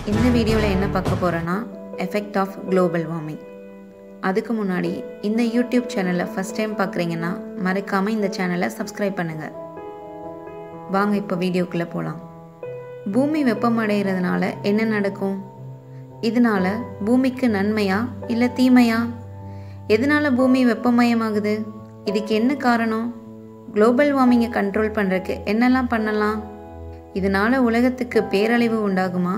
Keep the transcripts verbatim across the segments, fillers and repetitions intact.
இந்த வீடியோவில் என்ன பார்க்க போகிறேன்னா எஃபெக்ட் ஆஃப் குளோபல் வார்மிங். அதுக்கு முன்னாடி இந்த யூடியூப் சேனலை ஃபஸ்ட் டைம் பார்க்குறீங்கன்னா மறக்காமல் இந்த சேனலை சப்ஸ்கிரைப் பண்ணுங்கள். வாங்க இப்போ வீடியோக்குள்ளே போகலாம். பூமி வெப்பமடைகிறதுனால என்ன நடக்கும்? இதனால் பூமிக்கு நன்மையா இல்லை தீமையா? எதனால் பூமி வெப்பமயமாகுது? இதுக்கு என்ன காரணம்? குளோபல் வார்மிங்கை கண்ட்ரோல் பண்ணுறதுக்கு என்னெல்லாம் பண்ணலாம்? இதனால் உலகத்துக்கு பேரழிவு உண்டாகுமா?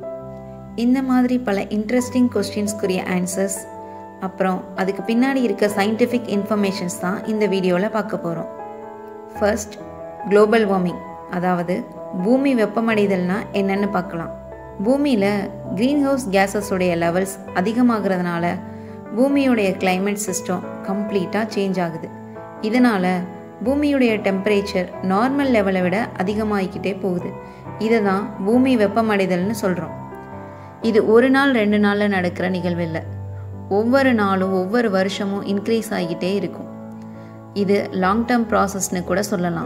இந்த மாதிரி பல இன்ட்ரெஸ்டிங் கொஸ்டின்ஸ்க்குரிய ஆன்சர்ஸ், அப்புறம் அதுக்கு பின்னாடி இருக்க சயின்டிஃபிக் இன்ஃபர்மேஷன்ஸ் தான் இந்த வீடியோவில் பார்க்க போகிறோம். ஃபர்ஸ்ட், குளோபல் வார்மிங், அதாவது பூமி வெப்பமடைதல்னா என்னன்னு பார்க்கலாம். பூமியில் க்ரீன் ஹவுஸ் கேஸஸோடைய லெவல்ஸ் அதிகமாகிறதுனால பூமியுடைய கிளைமேட் சிஸ்டம் கம்ப்ளீட்டாக சேஞ்ச் ஆகுது. இதனால் பூமியுடைய டெம்பரேச்சர் நார்மல் லெவலை விட அதிகமாகிக்கிட்டே போகுது. இதை தான் பூமி வெப்பமடைதல்னு சொல்கிறோம். இது ஒரு நாள் ரெண்டு நாளில் நடக்கிற நிகழ்வு இல்லை. ஒவ்வொரு நாளும் ஒவ்வொரு வருஷமும் இன்க்ரீஸ் ஆகிக்கிட்டே இருக்கும். இது லாங் டேர்ம் ப்ராசஸ்னு கூட சொல்லலாம்.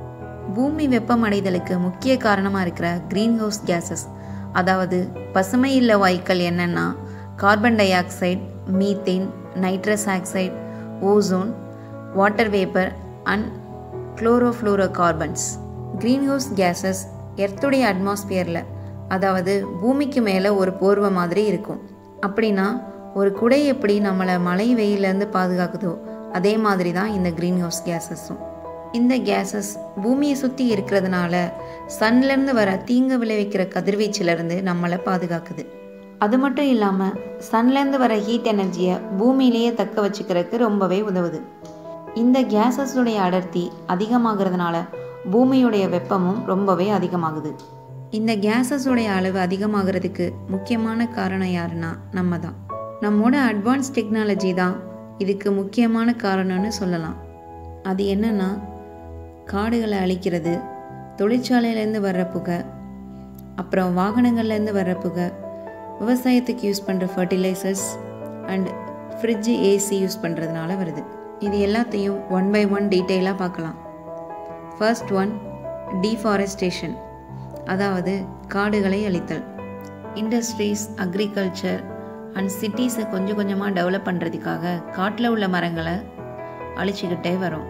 பூமி வெப்பமடைதலுக்கு முக்கிய காரணமாக இருக்கிற க்ரீன் ஹவுஸ் கேஸஸ், அதாவது பசுமை இல்ல வாயுக்கள் என்னென்னா carbon dioxide, methane, nitrous oxide, ozone, water vapour and chlorofluorocarbons. Greenhouse gases எர்த்துடைய அட்மாஸ்பியரில், அதாவது பூமிக்கு மேலே ஒரு போர்வை மாதிரி இருக்கும். அப்படின்னா ஒரு குடை எப்படி நம்மளை மழை வெயிலேருந்து பாதுகாக்குதோ அதே மாதிரி தான் இந்த க்ரீன் ஹவுஸ் கேஸஸும். இந்த கேஸஸ் பூமியை சுற்றி இருக்கிறதுனால சன்லேருந்து வர தீங்கு விளைவிக்கிற கதிர்வீச்சிலேருந்து நம்மளை பாதுகாக்குது. அது மட்டும் இல்லாமல் சன்லேருந்து வர ஹீட் எனர்ஜியை பூமியிலேயே தக்க வச்சுக்கிறதுக்கு ரொம்பவே உதவுது. இந்த கேஸஸுடைய அடர்த்தி அதிகமாகிறதுனால பூமியுடைய வெப்பமும் ரொம்பவே அதிகமாகுது. இந்த கேஸஸுடைய அளவு அதிகமாகிறதுக்கு முக்கியமான காரணம் யாருன்னா நம்ம தான். நம்மோட அட்வான்ஸ் டெக்னாலஜி தான் இதுக்கு முக்கியமான காரணம்னு சொல்லலாம். அது என்னன்னா காடுகளை அழிக்கிறது, தொழிற்சாலையிலேருந்து வர்ற புகை, அப்புறம் வாகனங்கள்லேருந்து வர்ற புகை, விவசாயத்துக்கு யூஸ் பண்ணுற fertilisers and fridge, AC use பண்ணுறதுனால வருது. இது எல்லாத்தையும் ஒன் பை ஒன் டீட்டெயிலாக பார்க்கலாம். ஃபர்ஸ்ட் ஒன், டீஃபாரஸ்டேஷன், அதாவது காடுகளை அழித்தல். இண்டஸ்ட்ரீஸ், அக்ரிகல்ச்சர் அண்ட் சிட்டிஸை கொஞ்சம் கொஞ்சமாக டெவலப் பண்ணுறதுக்காக காட்டில் உள்ள மரங்களை அழிச்சிக்கிட்டே வரும்.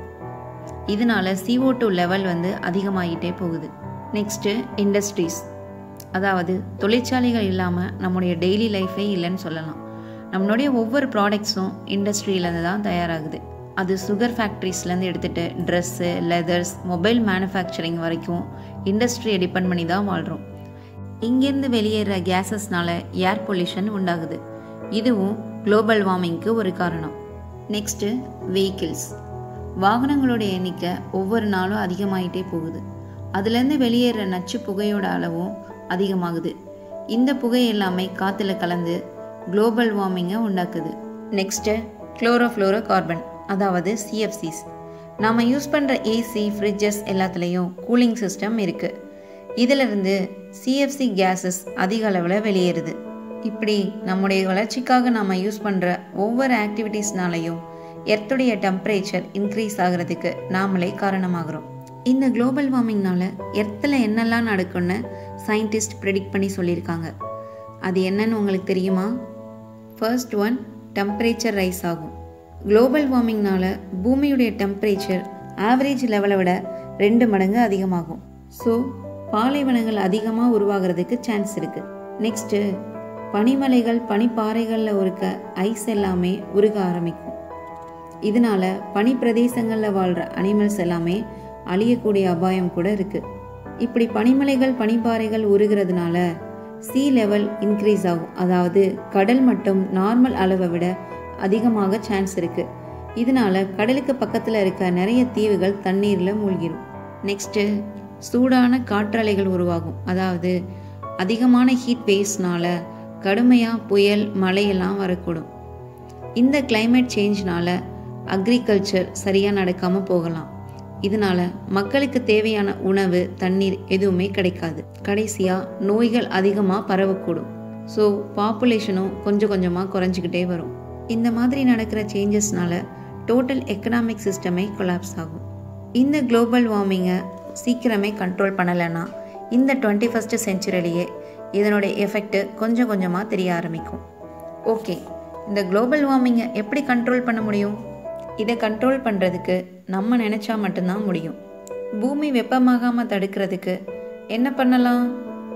இதனால சி ஓ டூ லெவல் வந்து அதிகமாகிட்டே போகுது. நெக்ஸ்ட்டு இண்டஸ்ட்ரீஸ், அதாவது தொழிற்சாலைகள் இல்லாமல் நம்முடைய டெய்லி லைஃபே இல்லைன்னு சொல்லலாம். நம்மளுடைய ஒவ்வொரு ப்ராடக்ட்ஸும் இண்டஸ்ட்ரியிலேருந்து தான் தயாராகுது. அது சுகர் ஃபேக்ட்ரிஸ்லேருந்து எடுத்துகிட்டு ட்ரெஸ்ஸு, லெதர்ஸ், மொபைல் மேனுஃபேக்சரிங் வரைக்கும் இண்டஸ்ட்ரியை டிபெண்ட் பண்ணி தான் வாழ்கிறோம். இங்கேருந்து வெளியேற கேஸஸ்னால ஏர் பொல்யூஷன் உண்டாகுது. இதுவும் குளோபல் வார்மிங்க்கு ஒரு காரணம். நெக்ஸ்ட்டு வெஹிக்கிள்ஸ், வாகனங்களுடைய எண்ணிக்கை ஒவ்வொரு நாளும் அதிகமாகிட்டே போகுது. அதுலேருந்து வெளியேற நச்சு புகையோட அளவும் அதிகமாகுது. இந்த புகை எல்லாமே காற்றுல கலந்து குளோபல் வார்மிங்கை உண்டாக்குது. நெக்ஸ்ட்டு குளோரோஃப்ளோரோ கார்பன், அதாவது சி எஃப் சிஸ். நாம் யூஸ் பண்ணுற ஏசி, ஃப்ரிட்ஜஸ் எல்லாத்துலேயும் கூலிங் சிஸ்டம் இருக்குது. இதிலிருந்து சி எஃப் சி கேஸஸ் அதிக அளவில் வெளியேறுது. இப்படி நம்முடைய வளர்ச்சிக்காக நாம் யூஸ் பண்ணுற ஒவ்வொரு ஆக்டிவிட்டீஸ்னாலையும் எர்த்துடைய டெம்பரேச்சர் இன்க்ரீஸ் ஆகிறதுக்கு நாமளே காரணமாகிறோம். இந்த குளோபல் வார்மிங்னால எர்த்தில் என்னெல்லாம் நடக்கும்னு சயின்டிஸ்ட் ப்ரெடிக்ட் பண்ணி சொல்லியிருக்காங்க. அது என்னன்னு உங்களுக்கு தெரியுமா? ஃபர்ஸ்ட் ஒன், டெம்பரேச்சர் ரைஸ் ஆகும். குளோபல் வார்மிங்னால பூமியுடைய டெம்பரேச்சர் ஆவரேஜ் லெவலை விட ரெண்டு மடங்கு அதிகமாகும். ஸோ பாலைவனங்கள் அதிகமாக உருவாகிறதுக்கு சான்ஸ் இருக்குது. நெக்ஸ்ட்டு பனிமலைகள், பனிப்பாறைகளில் இருக்க ஐஸ் எல்லாமே உருக ஆரம்பிக்கும். இதனால பனி பிரதேசங்களில் வாழ்கிற அனிமல்ஸ் எல்லாமே அழியக்கூடிய அபாயம் கூட இருக்குது. இப்படி பனிமலைகள், பனிப்பாறைகள் உருகிறதுனால சீ லெவல் இன்க்ரீஸ் ஆகும். அதாவது கடல் மட்டம் நார்மல் அளவை விட அதிகமாக சான்ஸ் இருக்குது. இதனால கடலுக்கு பக்கத்தில் இருக்க நிறைய தீவுகள் தண்ணீரில் மூழ்கிடும். நெக்ஸ்ட்டு சூடான காற்றலைகள் உருவாகும். அதாவது அதிகமான ஹீட் வேவ்ஸ்னால கடுமையாக புயல், மழையெல்லாம் வரக்கூடும். இந்த கிளைமேட் சேஞ்ச்னால அக்ரிகல்ச்சர் சரியாக நடக்காமல் போகலாம். இதனால மக்களுக்கு தேவையான உணவு, தண்ணீர் எதுவுமே கிடைக்காது. கடைசியாக நோய்கள் அதிகமாக பரவக்கூடும். ஸோ பாப்புலேஷனும் கொஞ்சம் கொஞ்சமாக குறைஞ்சிக்கிட்டே வரும். இந்த மாதிரி நடக்கிற சேஞ்சஸ்னால டோட்டல் எக்கனாமிக் சிஸ்டமே கொலாப்ஸ் ஆகும். இந்த குளோபல் வார்மிங்கை சீக்கிரமே கண்ட்ரோல் பண்ணலைன்னா இந்த டுவெண்ட்டி ஃபஸ்ட்டு செஞ்சுரியிலேயே இதனுடைய எஃபெக்ட் கொஞ்சம் கொஞ்சமாக தெரிய ஆரம்பிக்கும். ஓகே, இந்த குளோபல் வார்மிங்கை எப்படி கண்ட்ரோல் பண்ண முடியும்? இதை கண்ட்ரோல் பண்ணுறதுக்கு நம்ம நினச்சா மட்டும்தான் முடியும். பூமி வெப்பமாகாமல் தடுக்கிறதுக்கு என்ன பண்ணலாம்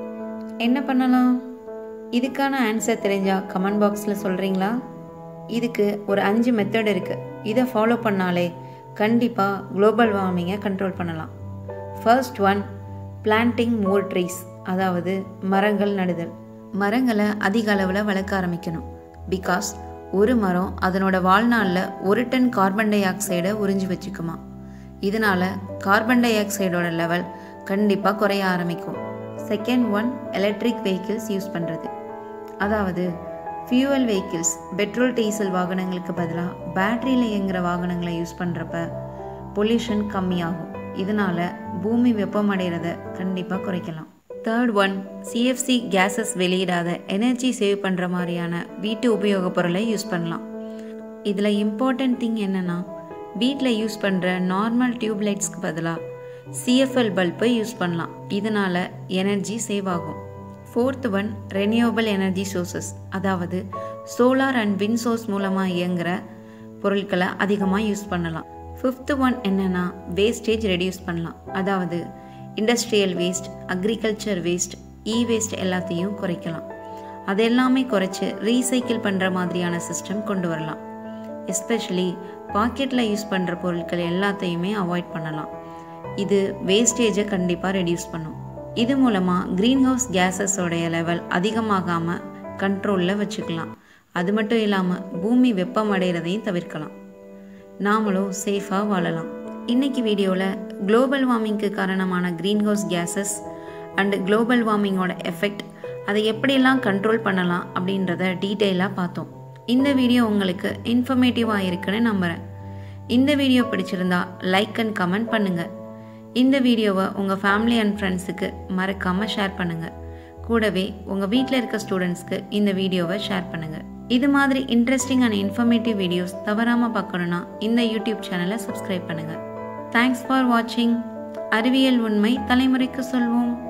என்ன பண்ணலாம் இதுக்கான ஆன்சர் தெரிஞ்சால் கமெண்ட் பாக்ஸில் சொல்கிறீங்களா? இதுக்கு ஒரு அஞ்சு மெத்தட் இருக்குது. இதை ஃபாலோ பண்ணாலே கண்டிப்பாக குளோபல் வார்மிங்கை கண்ட்ரோல் பண்ணலாம். First one, planting more trees, அதாவது மரங்கள் நடுதல். மரங்களை அதிக அளவில் வளர்க்க ஆரம்பிக்கணும். பிகாஸ் ஒரு மரம் அதனோட வாழ்நாளில் ஒரு டன் கார்பன் டை ஆக்சைடை உறிஞ்சி வச்சுக்குமா. இதனால் கார்பன் டை ஆக்சைடோட லெவல் கண்டிப்பாக குறைய ஆரம்பிக்கும். Second one, electric vehicles use பண்ணுறது. அதாவது ஃபியூவல் வெஹிக்கிள்ஸ், பெட்ரோல் டீசல் வாகனங்களுக்கு பதிலாக பேட்டரியில் இயங்குகிற வாகனங்களை யூஸ் பண்ணுறப்ப பொல்யூஷன் கம்மியாகும். இதனால் பூமி வெப்பமடைகிறத கண்டிப்பாக குறைக்கலாம். தேர்ட் ஒன், சிஎஃப்சி கேஸஸ் வெளியிடாத எனர்ஜி சேவ் பண்ணுற மாதிரியான வீட்டு உபயோகப் பொருளை யூஸ் பண்ணலாம். இதில் இம்பார்ட்டன்ட் திங் என்னென்னா, வீட்டில் யூஸ் பண்ணுற நார்மல் டியூப் லைட்ஸ்க்கு பதிலாக சிஎஃப்எல் பல்பை யூஸ் பண்ணலாம். இதனால் எனர்ஜி சேவ் ஆகும். Fourth one, renewable energy sources, அதாவது சோலார் அண்ட் விண்ட் சோர்ஸ் மூலமாக இயங்குகிற பொருட்களை அதிகமாக யூஸ் பண்ணலாம். ஃபிஃப்த் ஒன் என்னென்னா, வேஸ்டேஜ் ரெடியூஸ் பண்ணலாம். அதாவது industrial waste, agriculture waste, e waste எல்லாத்தையும் குறைக்கலாம். அது எல்லாமே குறைச்சி ரீசைக்கிள் பண்ணுற மாதிரியான சிஸ்டம் கொண்டு வரலாம். எஸ்பெஷலி பாக்கெட்டில் யூஸ் பண்ணுற பொருட்கள் எல்லாத்தையுமே அவாய்ட் பண்ணலாம். இது வேஸ்டேஜை கண்டிப்பாக ரெடியூஸ் பண்ணும். இது மூலமாக க்ரீன் ஹவுஸ் கேஸஸோடைய லெவல் அதிகமாகாமல் கண்ட்ரோலில் வச்சுக்கலாம். அது மட்டும் இல்லாமல் பூமி வெப்பம் அடைகிறதையும் தவிர்க்கலாம். நாமளும் சேஃபாக வாழலாம். இன்றைக்கி வீடியோவில் குளோபல் வார்மிங்க்கு காரணமான greenhouse gases and global வார்மிங்கோட எஃபெக்ட், அதை எப்படியெல்லாம் கண்ட்ரோல் பண்ணலாம் அப்படின்றத டீட்டெயிலாக பார்த்தோம். இந்த வீடியோ உங்களுக்கு இன்ஃபர்மேட்டிவாக இருக்குன்னு நம்புகிறேன். இந்த வீடியோ பிடிச்சிருந்தா லைக் அண்ட் கமெண்ட் பண்ணுங்கள். இந்த வீடியோவை உங்கள் ஃபேமிலி அண்ட் ஃப்ரெண்ட்ஸுக்கு மறக்காமல் ஷேர் பண்ணுங்கள். கூடவே உங்கள் வீட்டில் இருக்க ஸ்டூடெண்ட்ஸ்க்கு இந்த வீடியோவை ஷேர் பண்ணுங்கள். இது மாதிரி இன்ட்ரெஸ்டிங் அண்ட் இன்ஃபர்மேட்டிவ் வீடியோஸ் தவறாமல் பார்க்கணுன்னா இந்த யூடியூப் சேனலை சப்ஸ்கிரைப் பண்ணுங்கள். தேங்க்ஸ் ஃபார் வாட்சிங். அறிவியல் உண்மை தலைமுறைக்கு சொல்வோம்.